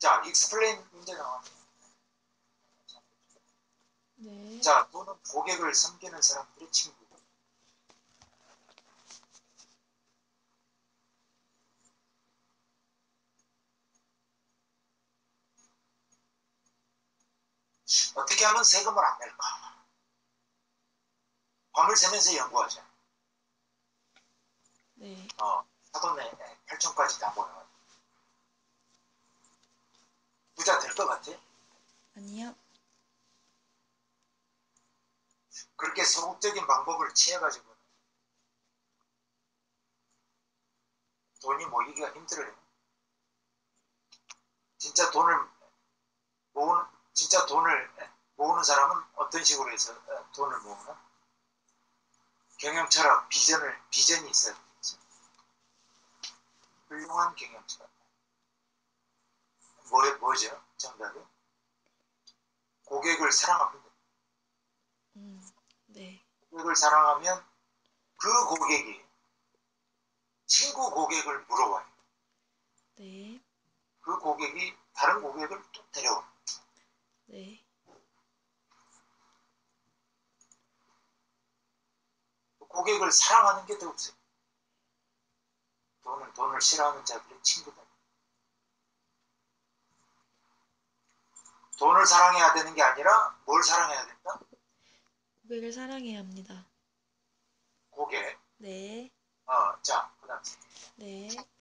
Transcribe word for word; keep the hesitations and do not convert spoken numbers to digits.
자, explain 문제 나왔네. 네. 자, 돈은 고객을 섬기는 사람들의 친구고. 어떻게 하면 세금을 안 낼까? 밤을 새면서 연구하자. 네. 어, 사돈네 팔촌까지 다 모여. 부자 될 것 같아? 아니요. 그렇게 소극적인 방법을 취해가지고 돈이 모이기가 힘들어요. 진짜 돈을 모으는, 진짜 돈을 모으는 사람은 어떤 식으로 해서 돈을 모으나? 경영 철학, 비전을, 비전이 있어야 되겠죠. 훌륭한 경영 철학. 뭐, 뭐죠? 정답이? 고객을 사랑합니다. 음. 네. 고객을 사랑하면 그 고객이 친구 고객을 물어봐요. 네. 그 고객이 다른 고객을 또 데려와요. 네. 고객을 사랑하는 게 더 없어요. 돈은 돈을 싫어하는 자들의 친구다. 돈을 사랑해야 되는 게 아니라 뭘 사랑해야 된다? 고객을 사랑해야 합니다. 고객. 네. 어, 자, 그 다음. 네.